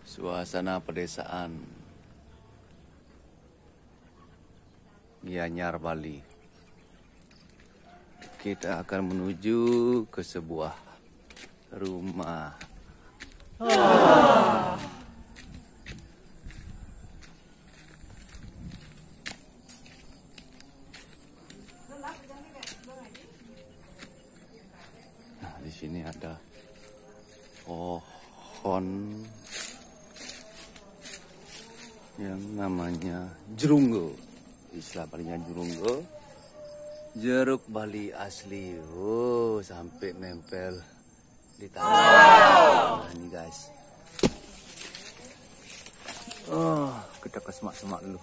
Suasana pedesaan Gianyar, Bali. Kita akan menuju ke sebuah rumah. Nah, di sini ada pohon yang namanya jerunggo. Istilah palingnya jerunggo. Jeruk Bali asli. Oh, sampai nempel di tangan. Nah, ini guys. Oh, kita ke semak-semak dulu.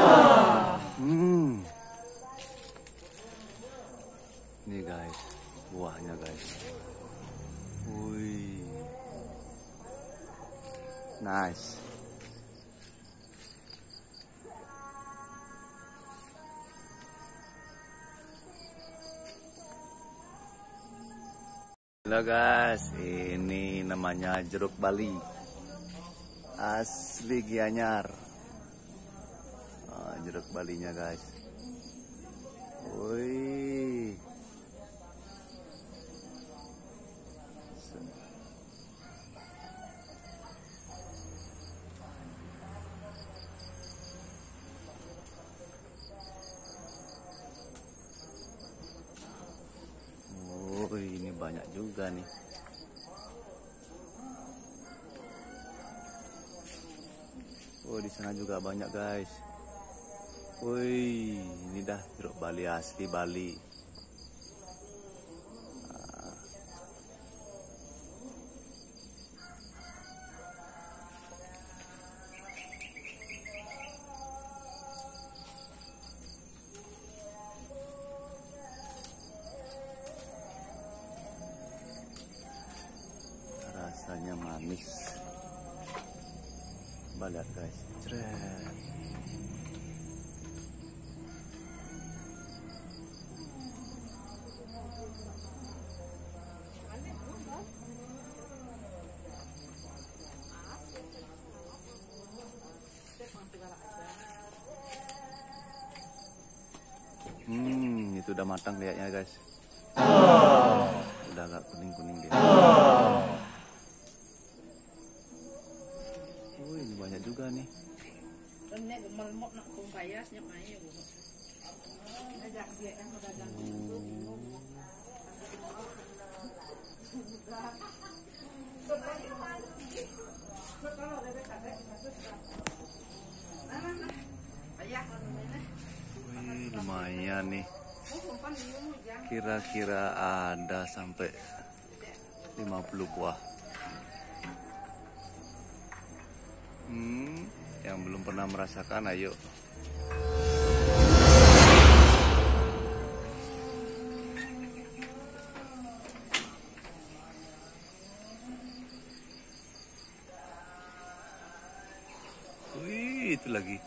Ini guys, buahnya guys. Wih. Nice. Halo guys, ini namanya jeruk Bali asli Gianyar. Jeruk Balinya guys. Wih. Ini banyak juga nih. Oh, di sana juga banyak guys. Wih, ini dah jeruk Bali asli Bali. Rasanya manis. Lihat guys, cret. Itu udah matang kayaknya guys. Udah agak kuning-kuning dia. Ini banyak juga nih. Lumayan nih. Kira-kira ada sampai 50 buah. Yang belum pernah merasakan, ayo. Wih, itu lagi.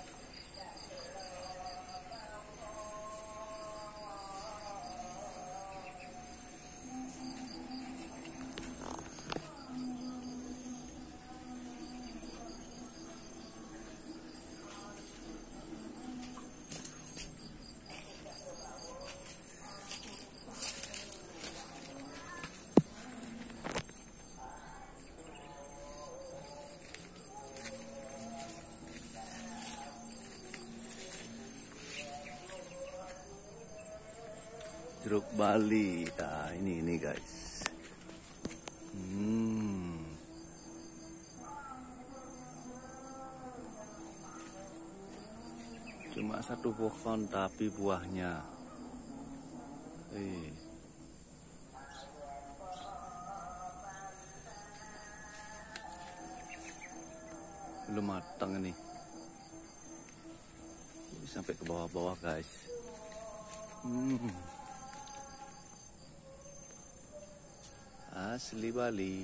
Jeruk Bali. Nah, ini guys. Cuma satu pohon tapi buahnya. Belum matang ini. Sampai ke bawah-bawah guys. Asli Bali.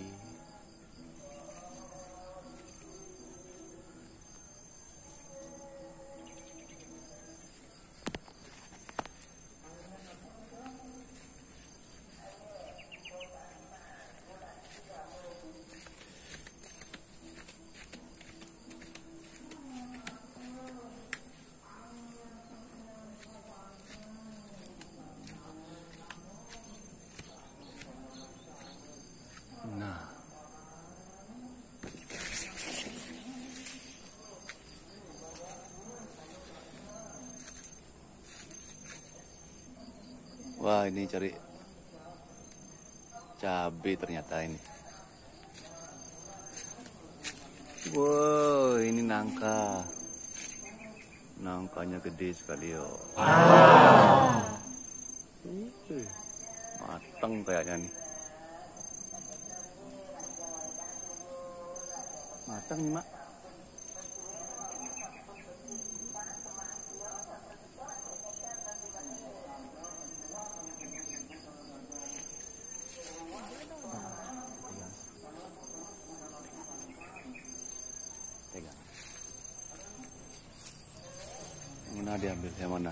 Wah, ini cari cabai ternyata ini. Wow, ini nangka. Nangkanya gede sekali yo. Mateng kayaknya nih. Mateng nih, Mak. Pegang. Mana diambil? Yang mana?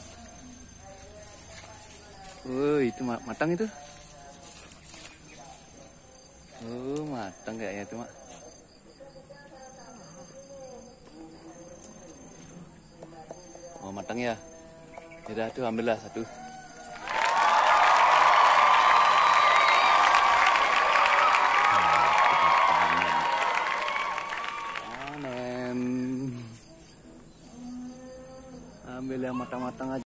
Itu matang itu. Matang kayaknya itu, Mak. Oh, matang ya. Yaudah tuh ambillah satu. Panen. Ambil yang matang-matang aja.